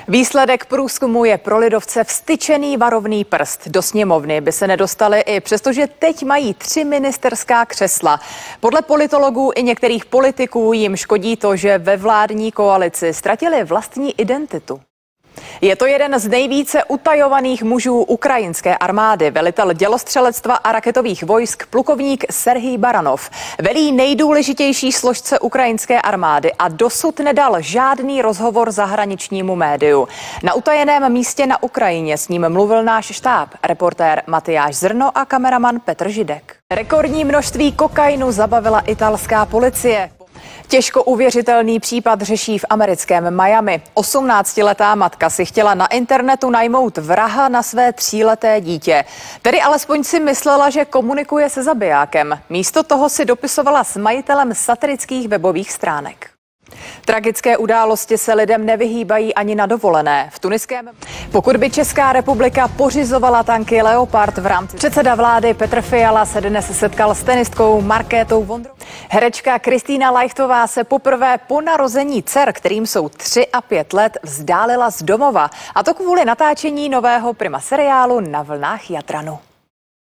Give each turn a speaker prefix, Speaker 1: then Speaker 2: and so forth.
Speaker 1: Výsledek průzkumu je pro lidovce vztyčený varovný prst. Do sněmovny by se nedostali i přestože teď mají 3 ministerská křesla. Podle politologů i některých politiků jim škodí to, že ve vládní koalici ztratili vlastní identitu. Je to jeden z nejvíce utajovaných mužů ukrajinské armády. Velitel dělostřelectva a raketových vojsk plukovník Serhij Baranov velí nejdůležitější složce ukrajinské armády a dosud nedal žádný rozhovor zahraničnímu médiu. Na utajeném místě na Ukrajině s ním mluvil náš štáb, reportér Matyáš Zrno a kameraman Petr Židek. Rekordní množství kokainu zabavila italská policie. Těžko uvěřitelný případ řeší v americkém Miami. 18letá matka si chtěla na internetu najmout vraha na své 3leté dítě. Tedy alespoň si myslela, že komunikuje se zabijákem. Místo toho si dopisovala s majitelem satirických webových stránek. Tragické události se lidem nevyhýbají ani na dovolené. V tuniském, pokud by Česká republika pořizovala tanky Leopard v rámci, předseda vlády Petr Fiala se dnes setkal s tenistkou Markétou Vondrovou. Herečka Kristýna Lajchtová se poprvé po narození dcer, kterým jsou 3 a 5 let, vzdálila z domova. A to kvůli natáčení nového Prima seriálu Na vlnách Jadranu.